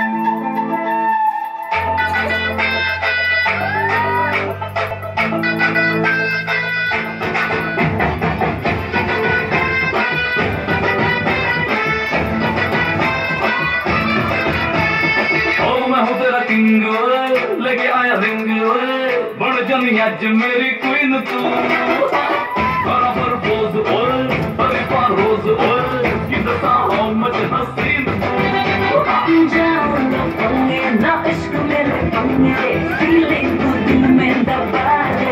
लेके आया रिंग बड़ जनी अज मेरी क्वीन तू बराबर पोज हरी पार रोज कि दसा हाउ मच हसीन तू जाओ ना पंगे ना इश्क मेरे पंगे फीलिंग को दिल में दबा दे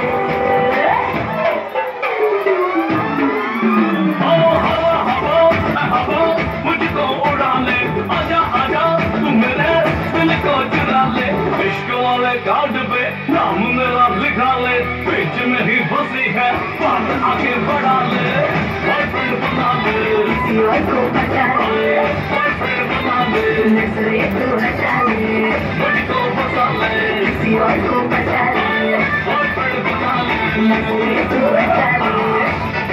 मुझको उड़ा ले आजा आजा तू मेरे दिल को चुरा ले इश्क वाले कार्ड पे नाम मेरा लिखा ले बीच में ही फंसी है बात आगे बढ़ा ले बॉयफ्रेंड बना ले को बचा ले बॉयफ्रेंड बना ले नजरे तो हटा ले मुझको बचा ले किसी और को बचा ले बॉयफ्रेंड बना ले नजरे तो हटा ले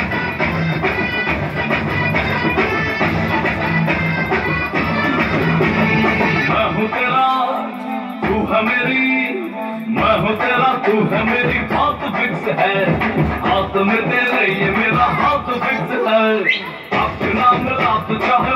मैं हूँ तेरा तू है मेरी मैं हूँ तेरा तू है मेरी बात फिक्स है हाथ में तेरे ये मेरा हाथ फिक्स है आपके नाम रात चाहे